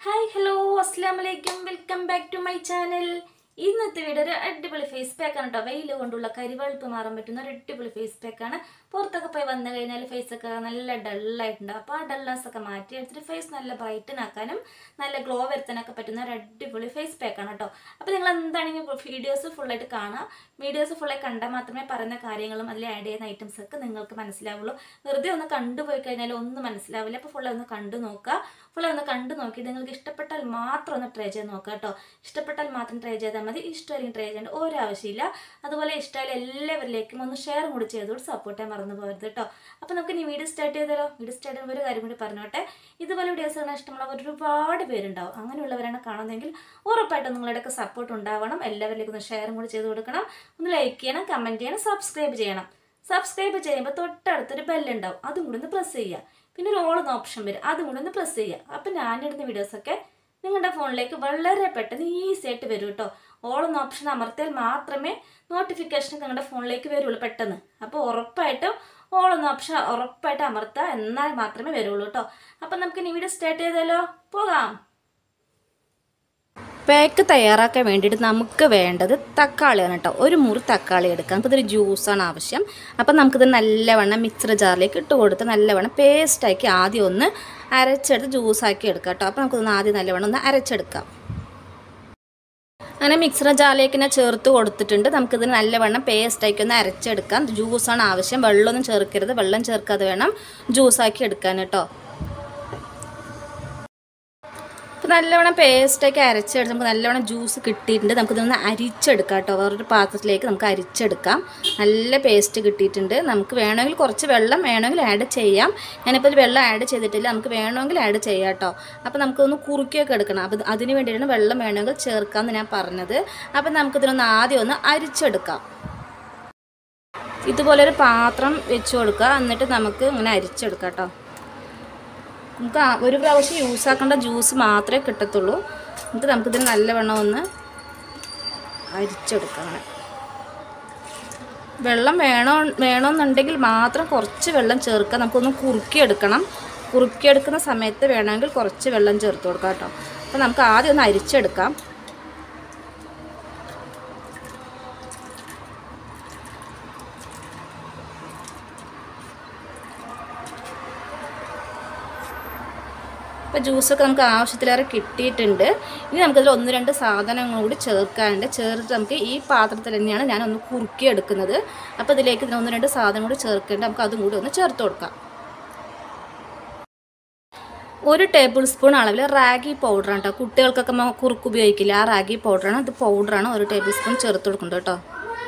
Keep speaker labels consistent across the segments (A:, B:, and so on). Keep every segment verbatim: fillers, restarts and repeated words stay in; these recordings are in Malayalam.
A: Hi, hello, assalamu alaikum, welcome back to my channel. ഇന്നത്തെ വീഡിയോ ഒരു അടിപൊളി ഫേസ് പാക്ക് ആണ് കേട്ടോ. വെയിൽ കൊണ്ടുള്ള കരിവെളുപ്പ് മാറാൻ പറ്റുന്ന ഒരു അടിപൊളി ഫേസ് പാക്ക് ആണ്. പുറത്തൊക്കെ പോയി വന്നു കഴിഞ്ഞാൽ ഫേസ് ഒക്കെ നല്ല ഡള്ളായിട്ടുണ്ടാവും. അപ്പോൾ ആ ഡൾനെസ് ഒക്കെ മാറ്റി എടുത്തിട്ട് ഫേസ് നല്ല ബ്രൈറ്റൻ ആക്കാനും നല്ല ഗ്ലോ വരുത്താനൊക്കെ പറ്റുന്ന ഒരു അടിപൊളി ഫേസ് പാക്ക് ആണ് കേട്ടോ. അപ്പോൾ നിങ്ങൾ എന്താണെങ്കിലും വീഡിയോസ് ഫുള്ളായിട്ട് കാണാം. വീഡിയോസ് ഫുള്ളായി കണ്ടാൽ മാത്രമേ പറയുന്ന കാര്യങ്ങളും അതിൽ ആഡ് ചെയ്യുന്ന ഐറ്റംസ് ഒക്കെ നിങ്ങൾക്ക് മനസ്സിലാവുള്ളൂ. വെറുതെ ഒന്ന് കണ്ടുപോയി കഴിഞ്ഞാൽ ഒന്നും മനസ്സിലാവില്ല. അപ്പോൾ ഫുള്ളായി ഒന്ന് കണ്ടു നോക്കുക. ഫുള്ളായി ഒന്ന് കണ്ടു നോക്കി നിങ്ങൾക്ക് ഇഷ്ടപ്പെട്ടാൽ മാത്രം ഒന്ന് ട്രൈ ചെയ്ത് നോക്കുക കേട്ടോ. ഇഷ്ടപ്പെട്ടാൽ മാത്രം ട്രൈ ചെയ്താൽ മതി. ഇഷ്ടമായിരിക്കും ട്രൈ ചെയ്യേണ്ട ഒരു ആവശ്യമില്ല. അതുപോലെ ഇഷ്ടമായാലും എല്ലാവരിലേക്കും ഒന്ന് ഷെയർ കൂടി ചെയ്തോട് സപ്പോർട്ട് ചെയ്യാൻ മറന്നു പോകരുത് കേട്ടോ. അപ്പോൾ നമുക്ക് ഇനി വീഡിയോ സ്റ്റാർട്ട് ചെയ്താലോ. വീഡിയോ സ്റ്റാർട്ട് ചെയ്യുമ്പോൾ ഒരു കാര്യം കൂടി പറഞ്ഞോട്ടെ. ഇതുപോലെ വീഡിയോസ് കാണാൻ ഇഷ്ടമുള്ളവർ ഒരുപാട് പേരുണ്ടാവും. അങ്ങനെയുള്ളവരാണ് കാണുന്നതെങ്കിൽ ഉറപ്പായിട്ടും നിങ്ങളുടെയൊക്കെ സപ്പോർട്ട് ഉണ്ടാവണം. എല്ലാവരിലേക്കും ഒന്ന് ഷെയറും കൂടി ചെയ്ത് കൊടുക്കണം. ഒന്ന് ലൈക്ക് ചെയ്യണം, കമൻറ്റ് ചെയ്യണം, സബ്സ്ക്രൈബ് ചെയ്യണം. സബ്സ്ക്രൈബ് ചെയ്യുമ്പോൾ തൊട്ടടുത്തൊരു ബെല്ലുണ്ടാവും, അതും കൂടി ഒന്ന് പ്രസ് ചെയ്യുക. പിന്നെ ഒരു ഓൾ എന്ന ഓപ്ഷൻ വരും, അതും കൂടി ഒന്ന് പ്രസ് ചെയ്യുക. അപ്പം ഞാനിടുന്ന വീഡിയോസൊക്കെ നിങ്ങളുടെ ഫോണിലേക്ക് വളരെ പെട്ടെന്ന് ഈസി ആയിട്ട് വരും കേട്ടോ. ഓൾ എന്ന ഓപ്ഷൻ അമർത്തിയാൽ മാത്രമേ നോട്ടിഫിക്കേഷൻ നിങ്ങളുടെ ഫോണിലേക്ക് വരുള്ളൂ പെട്ടെന്ന്. അപ്പോൾ ഉറപ്പായിട്ടും ഓൾ എന്ന ഓപ്ഷൻ ഉറപ്പായിട്ട് അമർത്തുക, എന്നാൽ മാത്രമേ വരുള്ളൂ കേട്ടോ. അപ്പം നമുക്ക് ഇനി വീഡിയോ സ്റ്റാർട്ട് ചെയ്താലോ, പോകാം. പാക്ക് തയ്യാറാക്കാൻ വേണ്ടിയിട്ട് നമുക്ക് വേണ്ടത് തക്കാളിയാണ് കേട്ടോ. ഒരു മുറി തക്കാളി എടുക്കാം. അപ്പോൾ ഇതൊരു ജ്യൂസാണ് ആവശ്യം. അപ്പം നമുക്കിത് നല്ലവണ്ണം മിക്സർ ജാറിലേക്ക് ഇട്ട് കൊടുത്ത് നല്ലവണ്ണം പേസ്റ്റാക്കി ആദ്യം ഒന്ന് അരച്ചെടുത്ത് ജ്യൂസാക്കി എടുക്കാം കേട്ടോ. അപ്പോൾ നമുക്കിതൊന്ന് ആദ്യം നല്ലവണ്ണം ഒന്ന് അരച്ചെടുക്കാം. അങ്ങനെ മിക്സർ ജാറിലേക്ക് തന്നെ ചേർത്ത് കൊടുത്തിട്ടുണ്ട്. നമുക്കിത് നല്ലവണ്ണം പേസ്റ്റാക്കി ഒന്ന് അരച്ചെടുക്കാം. ജ്യൂസാണ് ആവശ്യം, വെള്ളമൊന്നും ചേർക്കരുത്. വെള്ളം ചേർക്കാതെ വേണം ജ്യൂസാക്കി എടുക്കാൻ കേട്ടോ. അപ്പോൾ നല്ലവണ്ണം പേസ്റ്റൊക്കെ അരച്ചെടുത്ത് നമുക്ക് നല്ലവണ്ണം ജ്യൂസ് കിട്ടിയിട്ടുണ്ട്. നമുക്കിതൊന്ന് അരിച്ചെടുക്കാം കേട്ടോ. വേറൊരു പാത്രത്തിലേക്ക് നമുക്ക് അരിച്ചെടുക്കാം. നല്ല പേസ്റ്റ് കിട്ടിയിട്ടുണ്ട്. നമുക്ക് വേണമെങ്കിൽ കുറച്ച് വെള്ളം വേണമെങ്കിൽ ആഡ് ചെയ്യാം. ഞാനിപ്പോൾ ഒരു വെള്ളം ആഡ് ചെയ്തിട്ടില്ല, നമുക്ക് വേണമെങ്കിൽ ആഡ് ചെയ്യാം കേട്ടോ. അപ്പോൾ നമുക്കൊന്ന് കുറുക്കിയൊക്കെ എടുക്കണം. അപ്പോൾ അതിന് വേണ്ടിയിട്ടാണ് വെള്ളം വേണമെങ്കിൽ ചേർക്കാമെന്ന് ഞാൻ പറഞ്ഞത്. അപ്പോൾ നമുക്കിതിനൊന്ന് ആദ്യം ഒന്ന് അരിച്ചെടുക്കാം. ഇതുപോലൊരു പാത്രം വെച്ച് കൊടുക്കുക, എന്നിട്ട് നമുക്ക് ഇങ്ങനെ അരിച്ചെടുക്കാം കേട്ടോ. നമുക്ക് ഒരു പ്രാവശ്യം യൂസ് ആക്കേണ്ട ജ്യൂസ് മാത്രമേ കിട്ടത്തുള്ളൂ. എന്നിട്ട് നമുക്കിതിന് നല്ലവണ്ണം ഒന്ന് അരിച്ചെടുക്കാം. വെള്ളം വേണോ വേണമെന്നുണ്ടെങ്കിൽ മാത്രം കുറച്ച് വെള്ളം ചേർക്കുക. നമുക്കൊന്ന് കുറുക്കിയെടുക്കണം. കുറുക്കിയെടുക്കുന്ന സമയത്ത് വേണമെങ്കിൽ കുറച്ച് വെള്ളം ചേർത്ത് കൊടുക്കാം കേട്ടോ. അപ്പോൾ നമുക്ക് ആദ്യം ഒന്ന് അരിച്ചെടുക്കാം. അപ്പോൾ ജ്യൂസൊക്കെ നമുക്ക് ആവശ്യത്തിലേറെ കിട്ടിയിട്ടുണ്ട്. ഇനി നമുക്കതിൽ ഒന്ന് രണ്ട് സാധനങ്ങൾ കൂടി ചേർക്കാനുണ്ട്. ചേർത്ത് നമുക്ക് ഈ പാത്രത്തിൽ തന്നെയാണ് ഞാൻ ഒന്ന് കുറുക്കി എടുക്കുന്നത്. അപ്പോൾ ഇതിലേക്ക് ഇതിന് ഒന്ന് രണ്ട് സാധനം കൂടി ചേർക്കേണ്ട, നമുക്ക് അതും കൂടി ഒന്ന് ചേർത്ത് കൊടുക്കാം. ഒരു ടേബിൾ സ്പൂൺ അളവിൽ റാഗി പൗഡറാണ് കേട്ടോ. കുട്ടികൾക്കൊക്കെ കുറുക്ക് ഉപയോഗിക്കില്ല, ആ റാഗി പൗഡറാണ്. അത് പൗഡറാണ് ഒരു ടേബിൾ സ്പൂൺ ചേർത്ത് കൊടുക്കുന്നത് കേട്ടോ.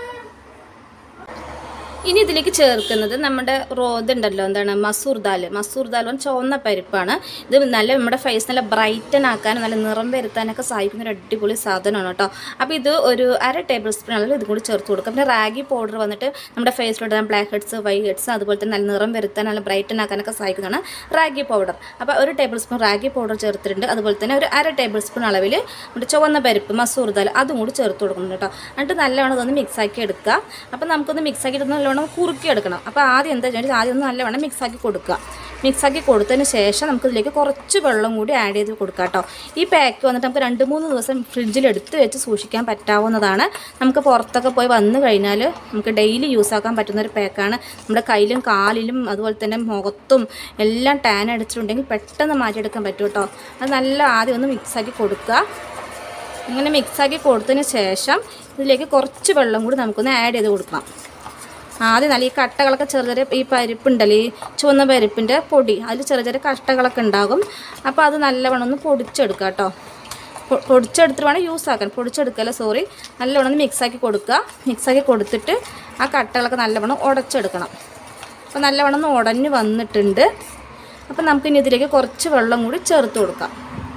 A: ഇനി ഇതിലേക്ക് ചേർക്കുന്നത് നമ്മുടെ റോദുണ്ടല്ലോ, എന്താണ് മസൂർ ദാൽ. മസൂർ ദാൽ ചുവന്ന പരിപ്പാണ്. ഇത് നല്ല നമ്മുടെ ഫേസ് നല്ല ബ്രൈറ്റൻ ആക്കാനും നല്ല നിറം വരുത്താനൊക്കെ സഹായിക്കുന്ന ഒരു അടിപൊളി സാധനമാണ് കേട്ടോ. അപ്പോൾ ഇത് ഒരു അര ടേബിൾ സ്പൂൺ അളവിൽ ഇത് കൂടി ചേർത്ത് കൊടുക്കാം. പിന്നെ റാഗി പൗഡർ വന്നിട്ട് നമ്മുടെ ഫേസിലോട്ട് ബ്ലാക്ക് ഹെഡ്സ്, വൈറ്റ് ഹെഡ്സ്, അതുപോലെ തന്നെ നല്ല നിറം വരുത്താൻ നല്ല ബ്രൈറ്റൻ ആക്കാനൊക്കെ സഹായിക്കുന്നതാണ് റാഗി പൗഡർ. അപ്പോൾ ഒരു ടേബിൾ സ്പൂൺ റാഗി പൗഡർ ചേർത്തിട്ടുണ്ട്. അതുപോലെ തന്നെ ഒരു അര ടേബിൾ സ്പൂൺ അളവിൽ നമ്മുടെ ചുവന്ന പരിപ്പ് മസൂർ ദാൽ അതും കൂടി ചേർത്ത് കൊടുക്കുന്നുണ്ട് കേട്ടോ. എന്നിട്ട് നല്ലവണ്ണം ഇതൊന്ന് മിക്സാക്കി എടുക്കുക. അപ്പോൾ നമുക്കൊന്ന് മിക്സാക്കിയിട്ട് നല്ലവണ്ണം കുറുക്കി എടുക്കണം. അപ്പോൾ ആദ്യം എന്താ വെച്ചാൽ ആദ്യം ഒന്ന് നല്ലവണ്ണം മിക്സാക്കി കൊടുക്കുക. മിക്സാക്കി കൊടുത്തതിന് ശേഷം നമുക്കിതിലേക്ക് കുറച്ച് വെള്ളം കൂടി ആഡ് ചെയ്ത് കൊടുക്കാം കേട്ടോ. ഈ പാക്ക് വന്നിട്ട് നമുക്ക് രണ്ട് മൂന്ന് ദിവസം ഫ്രിഡ്ജിൽ എടുത്ത് വെച്ച് സൂക്ഷിക്കാൻ പറ്റാവുന്നതാണ്. നമുക്ക് പുറത്തൊക്കെ പോയി വന്നു കഴിഞ്ഞാൽ നമുക്ക് ഡെയിലി യൂസ് ആക്കാൻ പറ്റുന്ന ഒരു പാക്കാണ്. നമ്മുടെ കയ്യിലും കാലിലും അതുപോലെ തന്നെ മുഖത്തും എല്ലാം ടാൻ അടിച്ചിട്ടുണ്ടെങ്കിൽ പെട്ടെന്ന് മാറ്റിയെടുക്കാൻ പറ്റും കേട്ടോ. അത് നല്ല ആദ്യം ഒന്ന് മിക്സാക്കി കൊടുക്കുക. ഇങ്ങനെ മിക്സാക്കി കൊടുത്തതിന് ശേഷം ഇതിലേക്ക് കുറച്ച് വെള്ളം കൂടി നമുക്കൊന്ന് ആഡ് ചെയ്ത് കൊടുക്കണം. ആദ്യം നല്ല ഈ കട്ടകളൊക്കെ ചെറിയ ചെറിയ ഈ പരിപ്പുണ്ടല്ലോ, ഈ ചുവന്ന പരിപ്പിൻ്റെ പൊടി, അതിൽ ചെറിയ ചെറിയ കട്ടകളൊക്കെ ഉണ്ടാകും. അപ്പോൾ അത് നല്ലവണ്ണം ഒന്ന് പൊടിച്ചെടുക്കുക കേട്ടോ. പൊടിച്ചെടുത്തിട്ട് വേണം യൂസ് ആക്കാൻ. പൊടിച്ചെടുക്കല്ല സോറി നല്ലവണ്ണം ഒന്ന് മിക്സാക്കി കൊടുക്കുക. മിക്സാക്കി കൊടുത്തിട്ട് ആ കട്ടകളൊക്കെ നല്ലവണ്ണം ഉടച്ചെടുക്കണം. അപ്പോൾ നല്ലവണ്ണം ഒന്ന് ഉടഞ്ഞ് വന്നിട്ടുണ്ട്. അപ്പോൾ നമുക്കിനി ഇതിലേക്ക് കുറച്ച് വെള്ളം കൂടി ചേർത്ത് കൊടുക്കാം.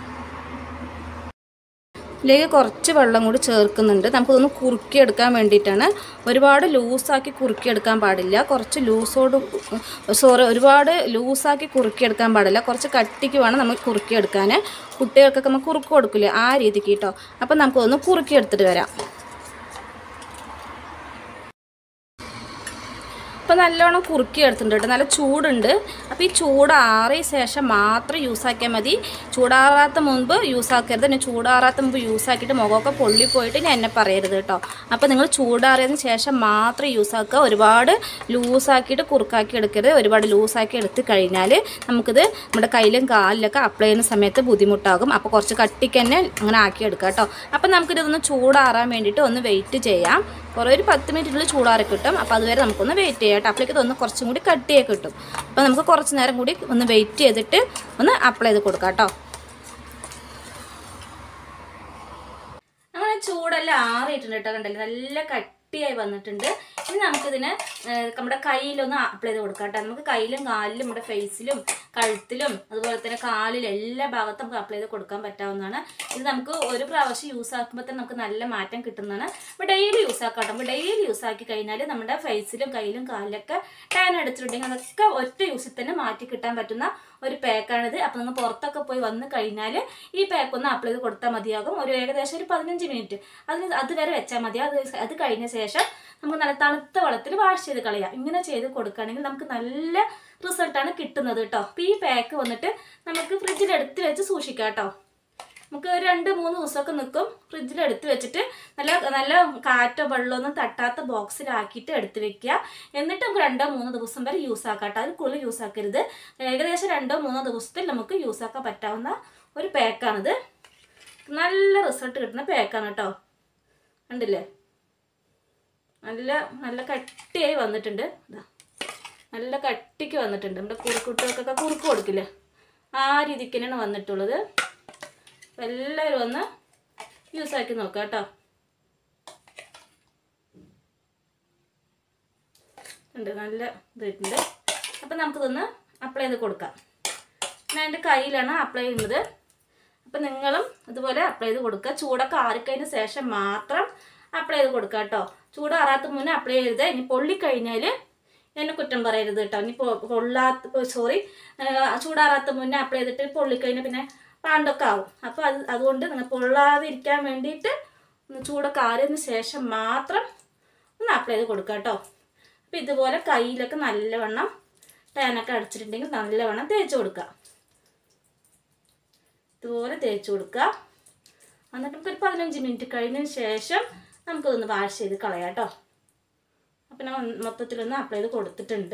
A: ഇതിലേക്ക് കുറച്ച് വെള്ളം കൂടി ചേർക്കുന്നുണ്ട്. നമുക്കിതൊന്ന് കുറുക്കിയെടുക്കാൻ വേണ്ടിയിട്ടാണ്. ഒരുപാട് ലൂസാക്കി കുറുക്കിയെടുക്കാൻ പാടില്ല. കുറച്ച് ലൂസോട് സോറി ഒരുപാട് ലൂസാക്കി കുറുക്കിയെടുക്കാൻ പാടില്ല. കുറച്ച് കട്ടിക്ക് വേണം നമുക്ക് കുറുക്കിയെടുക്കാൻ. കുട്ടികൾക്കൊക്കെ നമ്മൾ കുറുക്ക് കൊടുക്കില്ലേ, ആ രീതിക്ക് കേട്ടോ. അപ്പം നമുക്കൊന്ന് കുറുക്കിയെടുത്തിട്ട് വരാം. അപ്പോൾ നല്ലോണം കുറുക്കി എടുത്തിട്ടുണ്ട് കേട്ടോ, നല്ല ചൂടുണ്ട്. അപ്പോൾ ഈ ചൂടാറിയ ശേഷം മാത്രം യൂസാക്കിയാൽ മതി. ചൂടാറാത്ത മുൻപ് യൂസാക്കരുത്. പിന്നെ ചൂടാറാത്ത മുമ്പ് യൂസാക്കിയിട്ട് മുഖമൊക്കെ പൊള്ളിപ്പോയിട്ട് ഞാൻ എന്നെ പറയരുത് കേട്ടോ. അപ്പോൾ നിങ്ങൾ ചൂടാറിയതിന് ശേഷം മാത്രം യൂസാക്കുക. ഒരുപാട് ലൂസാക്കിയിട്ട് കുറുക്കാക്കി എടുക്കരുത്. ഒരുപാട് ലൂസാക്കി എടുത്ത് കഴിഞ്ഞാൽ നമുക്കിത് നമ്മുടെ കയ്യിലും കാലിലൊക്കെ അപ്ലൈ ചെയ്യുന്ന സമയത്ത് ബുദ്ധിമുട്ടാകും. അപ്പോൾ കുറച്ച് കട്ടിക്ക് തന്നെ അങ്ങനെ ആക്കിയെടുക്കുക കേട്ടോ. അപ്പോൾ നമുക്കിതൊന്ന് ചൂടാറാൻ വേണ്ടിയിട്ട് ഒന്ന് വെയിറ്റ് ചെയ്യാം. കുറേ ഒരു പത്ത് മിനിറ്റിനുള്ളിൽ ചൂടാറി കിട്ടും. അപ്പോൾ അതുവരെ നമുക്കൊന്ന് വെയിറ്റ് ചെയ്യാം കേട്ടോ. അപ്പോഴേക്ക് ഇതൊന്ന് കുറച്ചും കൂടി കട്ടിയായി കിട്ടും. അപ്പോൾ നമുക്ക് കുറച്ച് നേരം കൂടി ഒന്ന് വെയിറ്റ് ചെയ്തിട്ട് ഒന്ന് അപ്ലൈ ചെയ്ത് കൊടുക്കാം കേട്ടോ. അങ്ങനെ ചൂടെല്ലാം ആറിയിട്ടുണ്ട് കേട്ടോ. കണ്ടല്ലേ, നല്ല കട്ടിയായി വന്നിട്ടുണ്ട്. ഇനി നമുക്കിതിന് നമ്മുടെ കയ്യിലൊന്ന് അപ്ലൈ ചെയ്ത് കൊടുക്കാം കേട്ടോ. നമുക്ക് കയ്യിലും കാലിലും നമ്മുടെ ഫേസിലും കഴുത്തിലും അതുപോലെ തന്നെ കാലിലും എല്ലാ ഭാഗത്തും നമുക്ക് അപ്ലൈ ചെയ്ത് കൊടുക്കാൻ പറ്റാവുന്നതാണ്. ഇത് നമുക്ക് ഒരു പ്രാവശ്യം യൂസ് ആക്കുമ്പോൾ തന്നെ നമുക്ക് നല്ല മാറ്റം കിട്ടുന്നതാണ്. അപ്പോൾ ഡെയിലി യൂസ് ആക്കാം കേട്ടോ. അപ്പോൾ ഡെയിലി യൂസ് ആക്കി കഴിഞ്ഞാൽ നമ്മുടെ ഫേസിലും കയ്യിലും കാലിലൊക്കെ ടാൻ അടിച്ചിട്ടുണ്ടെങ്കിൽ അതൊക്കെ ഒറ്റ യൂസിൽ തന്നെ മാറ്റി കിട്ടാൻ പറ്റുന്ന ഒരു പാക്കാണിത്. അപ്പോൾ നിങ്ങൾ പുറത്തൊക്കെ പോയി വന്ന് കഴിഞ്ഞാൽ ഈ പാക്ക് ഒന്ന് അപ്ലൈ ചെയ്ത് കൊടുത്താൽ മതിയാകും. ഒരു ഏകദേശം ഒരു പതിനഞ്ച് മിനിറ്റ് അതിന് അതുവരെ വെച്ചാൽ മതി. അത് അത് കഴിഞ്ഞ ശേഷം നമുക്ക് നല്ല തണുത്ത വെള്ളത്തിൽ വാഷ് ചെയ്ത് കളയാം. ഇങ്ങനെ ചെയ്ത് കൊടുക്കുകയാണെങ്കിൽ നമുക്ക് നല്ല റിസൾട്ടാണ് കിട്ടുന്നത് കേട്ടോ. അപ്പോൾ ഈ പാക്ക് വന്നിട്ട് നമുക്ക് ഫ്രിഡ്ജിൽ എടുത്ത് വെച്ച് സൂക്ഷിക്കാം കേട്ടോ. നമുക്ക് ഒരു രണ്ട് മൂന്ന് ദിവസമൊക്കെ നിൽക്കും. ഫ്രിഡ്ജിൽ എടുത്ത് വെച്ചിട്ട് നല്ല നല്ല കാറ്റോ വെള്ളമൊന്നും തട്ടാത്ത ബോക്സിലാക്കിയിട്ട് എടുത്ത് വെക്കുക. എന്നിട്ട് നമുക്ക് രണ്ടോ മൂന്നോ ദിവസം വരെ യൂസ് ആക്കാം കേട്ടോ. അത് കൂടുതൽ യൂസ് ആക്കരുത്. ഏകദേശം രണ്ടോ മൂന്നോ ദിവസത്തിൽ നമുക്ക് യൂസ് ആക്കാൻ പറ്റാവുന്ന ഒരു പാക്കാണിത്. നല്ല റിസൾട്ട് കിട്ടുന്ന പാക്കാണ് കേട്ടോ. കണ്ടില്ലേ, നല്ല നല്ല കട്ടിയായി വന്നിട്ടുണ്ട്. നല്ല കട്ടിക്ക് വന്നിട്ടുണ്ട്. നമ്മുടെ കുറുക്കുട്ടികൾക്കൊക്കെ കുറുക്ക് കൊടുക്കില്ലേ, ആ രീതിക്ക് തന്നെയാണ് വന്നിട്ടുള്ളത്. എല്ലാവരും ഒന്ന് യൂസാക്കി നോക്കാം കേട്ടോ. ഉണ്ട്, നല്ല ഇതായിട്ടുണ്ട്. അപ്പം നമുക്കിതൊന്ന് അപ്ലൈ ചെയ്ത് കൊടുക്കാം. ഞാൻ എൻ്റെ കയ്യിലാണ് അപ്ലൈ ചെയ്യുന്നത്. അപ്പം നിങ്ങളും ഇതുപോലെ അപ്ലൈ ചെയ്ത് കൊടുക്കുക. ചൂടൊക്കെ ആറിക്കഴിഞ്ഞ ശേഷം മാത്രം അപ്ലൈ ചെയ്ത് കൊടുക്കുക കേട്ടോ. ചൂടാറാത്ത മുന്നേ അപ്ലൈ ചെയ്ത് ഇനി പൊള്ളിക്കഴിഞ്ഞാൽ എന്നെ കുറ്റം പറയരുത് കേട്ടോ. ഇനി പൊള്ളാത്ത സോറി ചൂടാറാത്ത മുന്നേ അപ്ലൈ ചെയ്തിട്ട് പൊള്ളിക്കഴിഞ്ഞാൽ പിന്നെ പാണ്ടൊക്കെ ആവും. അപ്പോൾ അത് അതുകൊണ്ട് നിങ്ങൾ പൊള്ളാതിരിക്കാൻ വേണ്ടിയിട്ട് ചൂടൊക്കെ ആറിയതിന് ശേഷം മാത്രം ഒന്ന് അപ്ലൈ ചെയ്ത് കൊടുക്കുക കേട്ടോ. അപ്പോൾ ഇതുപോലെ കയ്യിലൊക്കെ നല്ലവണ്ണം ടാനൊക്കെ അടിച്ചിട്ടുണ്ടെങ്കിൽ നല്ലവണ്ണം തേച്ച് കൊടുക്കുക. ഇതുപോലെ തേച്ച് കൊടുക്കുക. എന്നിട്ട് നമുക്കൊരു പതിനഞ്ച് മിനിറ്റ് കഴിഞ്ഞതിന് ശേഷം നമുക്കതൊന്ന് വാഷ് ചെയ്ത് കളയാം കേട്ടോ. അപ്പം ഞാൻ മൊത്തത്തിലൊന്ന് അപ്ലൈ ചെയ്ത് കൊടുത്തിട്ടുണ്ട്.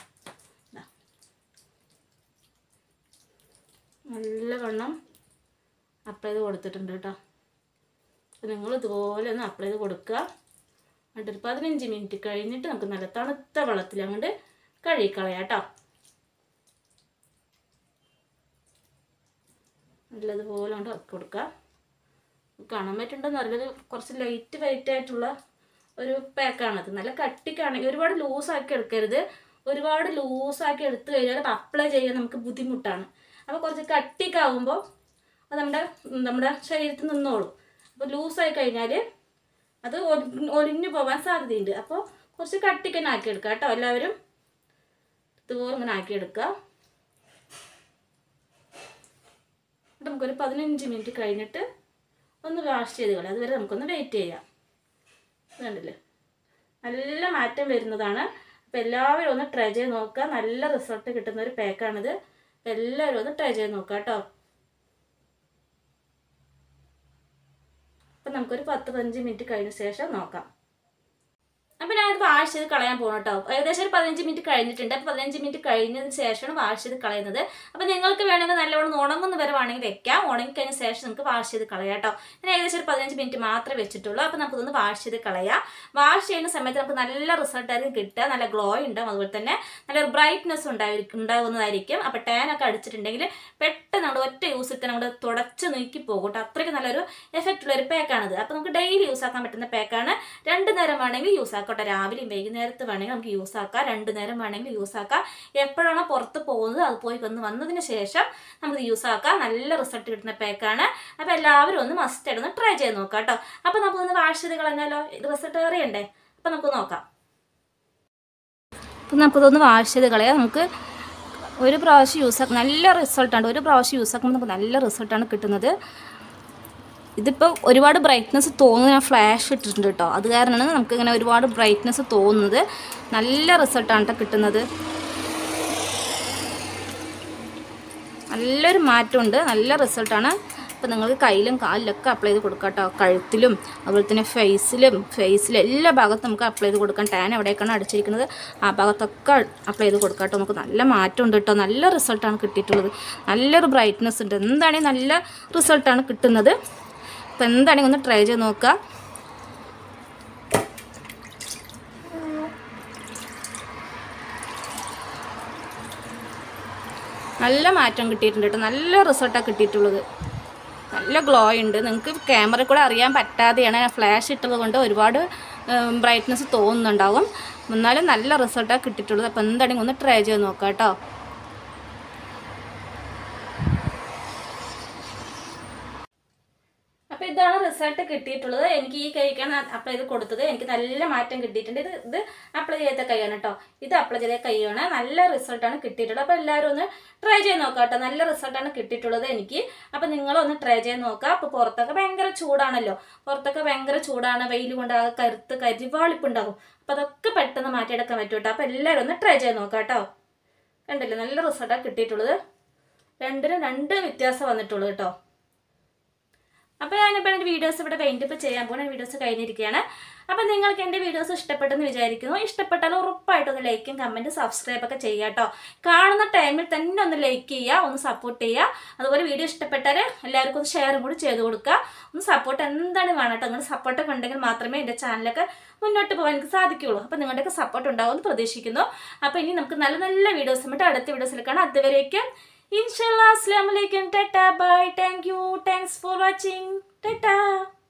A: നല്ലവണ്ണം അപ്ലൈ ചെയ്ത് കൊടുത്തിട്ടുണ്ട് കേട്ടോ. അപ്പം നിങ്ങൾ ഇതുപോലെ ഒന്ന് അപ്ലൈ ചെയ്ത് കൊടുക്കുക. എന്നിട്ടൊരു പതിനഞ്ച് മിനിറ്റ് കഴിഞ്ഞിട്ട് നമുക്ക് നല്ല തണുത്ത വെള്ളത്തിൽ അങ്ങോട്ട് കഴുകിക്കളയാം കേട്ടോ. നല്ലതുപോലെ കൊണ്ട് ഇറക്കി കൊടുക്കുക. കാണാൻ പറ്റുന്നുണ്ടെന്ന് അറിയില്ല, കുറച്ച് ലൈറ്റ് വെയിറ്റ് ആയിട്ടുള്ള ഒരു പാക്കാണത്. നല്ല കട്ടിക്കാണെങ്കിൽ ഒരുപാട് ലൂസാക്കി എടുക്കരുത്. ഒരുപാട് ലൂസാക്കി എടുത്തു കഴിഞ്ഞാൽ അത് അപ്ലൈ ചെയ്യാൻ നമുക്ക് ബുദ്ധിമുട്ടാണ്. അപ്പോൾ കുറച്ച് കട്ടിക്കാവുമ്പോൾ അത് നമ്മുടെ നമ്മുടെ ശരീരത്തിൽ നിന്നോളും. അപ്പോൾ ലൂസായി കഴിഞ്ഞാൽ അത് ഒലിഞ്ഞു പോകാൻ സാധ്യതയുണ്ട്. അപ്പോൾ കുറച്ച് കട്ടിക്ക് തന്നെ ആക്കിയെടുക്കുക കേട്ടോ. എല്ലാവരും ഇതുപോലെ ഇങ്ങനെ ആക്കിയെടുക്കുക. നമുക്കൊരു പതിനഞ്ച് മിനിറ്റ് കഴിഞ്ഞിട്ട് ഒന്ന് വാഷ് ചെയ്ത് കളയാം. അതുവരെ നമുക്കൊന്ന് വെയിറ്റ് ചെയ്യാം. കണ്ടില്ലേ, നല്ല മാറ്റം വരുന്നതാണ്. അപ്പോൾ എല്ലാവരും ഒന്ന് ട്രൈ ചെയ്ത് നോക്കുക. നല്ല റിസൾട്ട് കിട്ടുന്ന ഒരു പാക്കാണിത്. എല്ലാവരും ഒന്ന് ട്രൈ ചെയ്ത് നോക്കുക കേട്ടോ. അപ്പം നമുക്കൊരു പത്ത് പതിനഞ്ച് മിനിറ്റ് കഴിഞ്ഞ ശേഷം നോക്കാം. അപ്പോൾ ഞാനത് വാഷ് ചെയ്ത് കളയാൻ പോകണം കേട്ടോ. ഏകദേശം ഒരു പതിനഞ്ച് മിനിറ്റ് കഴിഞ്ഞിട്ടുണ്ട്. അപ്പോൾ പതിനഞ്ച് മിനിറ്റ് കഴിഞ്ഞതിന് ശേഷമാണ് വാഷ് ചെയ്ത് കളയുന്നത്. അപ്പോൾ നിങ്ങൾക്ക് വേണമെങ്കിൽ നല്ലവണ്ണം ഉണങ്ങുന്ന വരെ വേണമെങ്കിൽ വെക്കാം. ഉണങ്ങിക്കഴിഞ്ഞ ശേഷം നിങ്ങൾക്ക് വാഷ് ചെയ്ത് കളയാം കേട്ടോ. ഞാൻ ഏകദേശം ഒരു പതിനഞ്ച് മിനിറ്റ് മാത്രമേ വെച്ചിട്ടുള്ളൂ. അപ്പോൾ നമുക്കൊന്ന് വാഷ് ചെയ്ത് കളയാം. വാഷ് ചെയ്യുന്ന സമയത്ത് നമുക്ക് നല്ല റിസൾട്ടായിരിക്കും കിട്ടുക. നല്ല ഗ്ലോ ഉണ്ടാവും. അതുപോലെ തന്നെ നല്ലൊരു ബ്രൈറ്റ്നെസ് ഉണ്ടായിരിക്കും ഉണ്ടാകുന്നതായിരിക്കും. അപ്പോൾ ടാനൊക്കെ അടിച്ചിട്ടുണ്ടെങ്കിൽ പെട്ടെന്ന് നമ്മുടെ ഒറ്റ യൂസ് ഇട്ട് നമ്മുടെ തുടച്ച് നീക്കി പോകും കേട്ടോ. അത്രയ്ക്ക് നല്ലൊരു എഫക്റ്റ് ഉള്ള ഒരു പാക്കാണിത്. അപ്പോൾ നമുക്ക് ഡെയിലി യൂസ് ആക്കാൻ പറ്റുന്ന പാക്കാണ്. രണ്ട് നേരം വേണമെങ്കിൽ യൂസ് ആക്കാം. രാവിലെയും വൈകുന്നേരത്ത് വേണമെങ്കിൽ നമുക്ക് യൂസ് ആക്കാം. രണ്ടു നേരം വേണമെങ്കിൽ യൂസ് ആക്കാം. എപ്പോഴാണോ പുറത്ത് പോകുന്നത് അത് പോയി വന്ന് വന്നതിന് ശേഷം നമുക്ക് യൂസ് ആക്കാം. നല്ല റിസൾട്ട് കിട്ടുന്ന പാക്കാണ്. അപ്പോൾ എല്ലാവരും ഒന്ന് മസ്റ്റ് ആയിട്ട് ഒന്ന് ട്രൈ ചെയ്ത് നോക്കാം കേട്ടോ. അപ്പോൾ നമുക്കൊന്ന് വാഷ് ചെയ്ത് കളഞ്ഞാലോ, റിസൾട്ട് അറിയണ്ടേ? അപ്പോൾ നമുക്ക് നോക്കാം. അപ്പം നമുക്കിതൊന്ന് വാഷ് ചെയ്ത് കളയാം. നമുക്ക് ഒരു പ്രാവശ്യം യൂസ് ആക്കാം. നല്ല റിസൾട്ടാണ്. ഒരു പ്രാവശ്യം യൂസ് ആക്കുമ്പോൾ നമുക്ക് നല്ല റിസൾട്ടാണ് കിട്ടുന്നത്. ഇതിപ്പോൾ ഒരുപാട് ബ്രൈറ്റ്നസ് തോന്നുന്നു, ഞാൻ ഫ്ലാഷ് ഇട്ടിട്ടുണ്ട് കേട്ടോ, അത് കാരണമാണ് നമുക്കിങ്ങനെ ഒരുപാട് ബ്രൈറ്റ്നസ് തോന്നുന്നത്. നല്ല റിസൾട്ടാണ് കേട്ടോ കിട്ടുന്നത്, നല്ലൊരു മാറ്റമുണ്ട്, നല്ല റിസൾട്ടാണ്. അപ്പോൾ നിങ്ങൾക്ക് കയ്യിലും കാലിലൊക്കെ അപ്ലൈ ചെയ്ത് കൊടുക്കാം കേട്ടോ, കഴുത്തിലും അതുപോലെ തന്നെ ഫേസിലും ഫേസിലും എല്ലാ ഭാഗത്തും നമുക്ക് അപ്ലൈ ചെയ്ത് കൊടുക്കാം. ടാൻ എവിടേക്കാണ് അടിച്ചിരിക്കുന്നത് ആ ഭാഗത്തൊക്കെ അപ്ലൈ ചെയ്ത് കൊടുക്കാം കേട്ടോ. നമുക്ക് നല്ല മാറ്റമുണ്ട് കേട്ടോ, നല്ല റിസൾട്ടാണ് കിട്ടിയിട്ടുള്ളത്, നല്ലൊരു ബ്രൈറ്റ്നസ് ഉണ്ട്. എന്താണെങ്കിൽ നല്ല റിസൾട്ടാണ് കിട്ടുന്നത്. അപ്പോൾ എന്താണെങ്കിൽ ഒന്ന് ട്രൈ ചെയ്ത് നോക്കുക. നല്ല മാറ്റം കിട്ടിയിട്ടുണ്ട് കേട്ടോ, നല്ല റിസൾട്ടാണ് കിട്ടിയിട്ടുള്ളത്, നല്ല ഗ്ലോ ഉണ്ട്. നിങ്ങൾക്ക് ക്യാമറ കൂടെ അറിയാൻ പറ്റാതെയാണ്, ഫ്ലാഷ് ഇട്ടത് കൊണ്ട് ഒരുപാട് ബ്രൈറ്റ്നസ് തോന്നുന്നുണ്ടാവും, എന്നാലും നല്ല റിസൾട്ടാണ് കിട്ടിയിട്ടുള്ളത്. അപ്പോൾ എന്താണെങ്കിൽ ഒന്ന് ട്രൈ ചെയ്ത് നോക്കാം കേട്ടോ. അപ്പോൾ ഇതാണ് റിസൾട്ട് കിട്ടിയിട്ടുള്ളത്. എനിക്ക് ഈ കൈക്കാണ് അപ്ലൈ ചെയ്ത് കൊടുത്തത്, എനിക്ക് നല്ല മാറ്റം കിട്ടിയിട്ടുണ്ട്. ഇത് ഇത് അപ്ലൈ ചെയ്ത കൈയാണ് കേട്ടോ, ഇത് അപ്ലൈ ചെയ്ത കൈയാണ്, നല്ല റിസൾട്ടാണ് കിട്ടിയിട്ടുള്ളത്. അപ്പോൾ എല്ലാവരും ഒന്ന് ട്രൈ ചെയ്ത് നോക്കാം കേട്ടോ, നല്ല റിസൾട്ടാണ് കിട്ടിയിട്ടുള്ളത് എനിക്ക്. അപ്പോൾ നിങ്ങളൊന്ന് ട്രൈ ചെയ്ത് നോക്കുക. അപ്പോൾ പുറത്തൊക്കെ ഭയങ്കര ചൂടാണല്ലോ, പുറത്തൊക്കെ ഭയങ്കര ചൂടാണ്, വെയിൽ കൊണ്ടാകെ കരുത്ത് കരിവാളിപ്പുണ്ടാകും. അപ്പോൾ അതൊക്കെ പെട്ടെന്ന് മാറ്റിയെടുക്കാൻ പറ്റും കേട്ടോ. അപ്പോൾ എല്ലാവരും ഒന്ന് ട്രൈ ചെയ്ത് നോക്കാം കേട്ടോ. കണ്ടില്ലേ, നല്ല റിസൾട്ടാണ് കിട്ടിയിട്ടുള്ളത്, രണ്ടിനും രണ്ട് വ്യത്യാസം വന്നിട്ടുള്ളത് കേട്ടോ. അപ്പോൾ ഞാനിപ്പോൾ എൻ്റെ വീഡിയോസ് ഇവിടെ വൈൻഡപ്പ് ചെയ്യാൻ പോകുന്ന വീഡിയോസ് കഴിഞ്ഞിരിക്കുകയാണ്. അപ്പോൾ നിങ്ങൾക്ക് എൻ്റെ വീഡിയോസ് ഇഷ്ടപ്പെട്ടെന്ന് വിചാരിക്കുന്നു. ഇഷ്ടപ്പെട്ടാൽ ഉറപ്പായിട്ടും ഒന്ന് ലൈക്കും കമൻറ്റും സബ്സ്ക്രൈബൊക്കെ ചെയ്യുക കേട്ടോ. കാണുന്ന ടൈമിൽ തന്നെ ഒന്ന് ലൈക്ക് ചെയ്യുക, ഒന്ന് സപ്പോർട്ട് ചെയ്യുക. അതുപോലെ വീഡിയോ ഇഷ്ടപ്പെട്ടാൽ എല്ലാവർക്കും ഒന്ന് ഷെയറും കൂടി ചെയ്ത് കൊടുക്കുക. ഒന്ന് സപ്പോർട്ട് എന്താണ് വേണം കേട്ടോ, നിങ്ങളുടെ സപ്പോർട്ടൊക്കെ ഉണ്ടെങ്കിൽ മാത്രമേ എൻ്റെ ചാനലൊക്കെ മുന്നോട്ട് പോകാൻ എനിക്ക് സാധിക്കുകയുള്ളൂ. അപ്പോൾ നിങ്ങളുടെയൊക്കെ സപ്പോർട്ട് ഉണ്ടാവുമെന്ന് പ്രതീക്ഷിക്കുന്നു. അപ്പോൾ ഇനി നമുക്ക് നല്ല നല്ല വീഡിയോസ് ആയിട്ട് അടുത്ത വീഡിയോസിൽ കാണാം. അതുവരേക്കും Inshallah, assalamu alaikum, tata, bye, thank you, thanks for watching, tata.